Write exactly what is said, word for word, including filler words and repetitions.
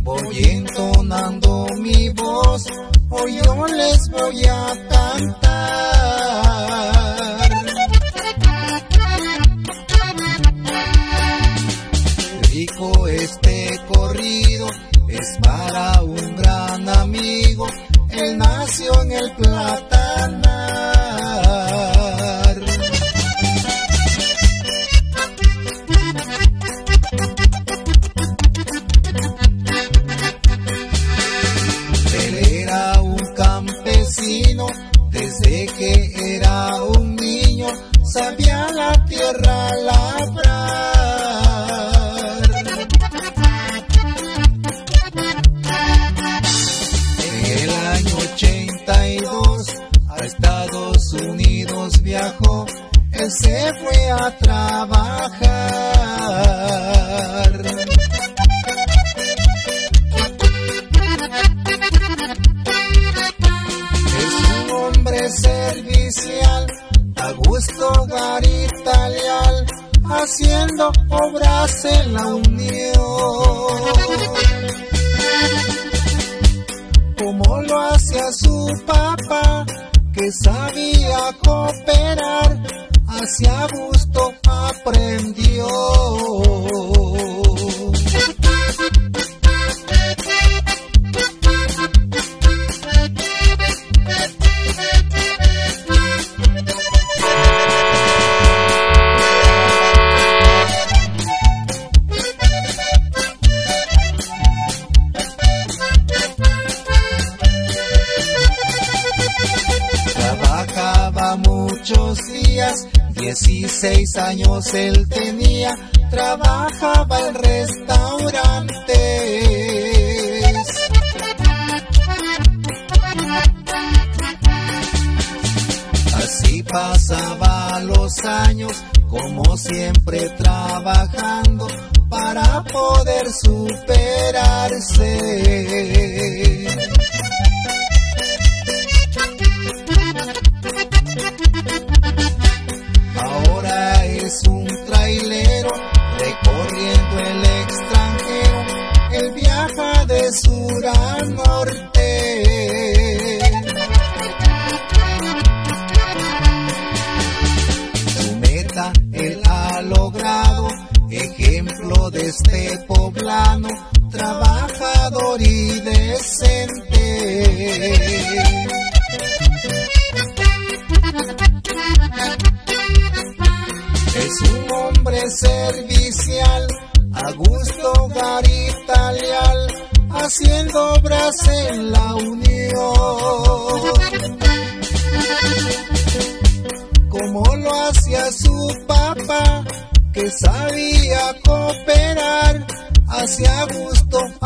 voy entonando mi voz, hoy yo les voy a cantar. Rico este corrido es para un gran amigo, él nació en el Platanar. Él era un campesino, desde que era un niño, sabía la tierra labrar. A Estados Unidos viajó, él se fue a trabajar. Es un hombre servicial, a gusto garita leal, haciendo obras en la unión. Como lo hacía su papá, que sabía cooperar, hacia gusto aprendió. Muchos días, dieciséis años él tenía, trabajaba en restaurantes. Así pasaba los años, como siempre trabajando para poder superarse. Ahora es un trailero recorriendo el extranjero, él viaja de sur a norte. Su meta él ha logrado, ejemplo de este poblano, trabajador y decente. Es un hombre servicial, a gusto garita leal, haciendo obras en la unión. Como lo hacía su papá, que sabía cooperar, hacia gusto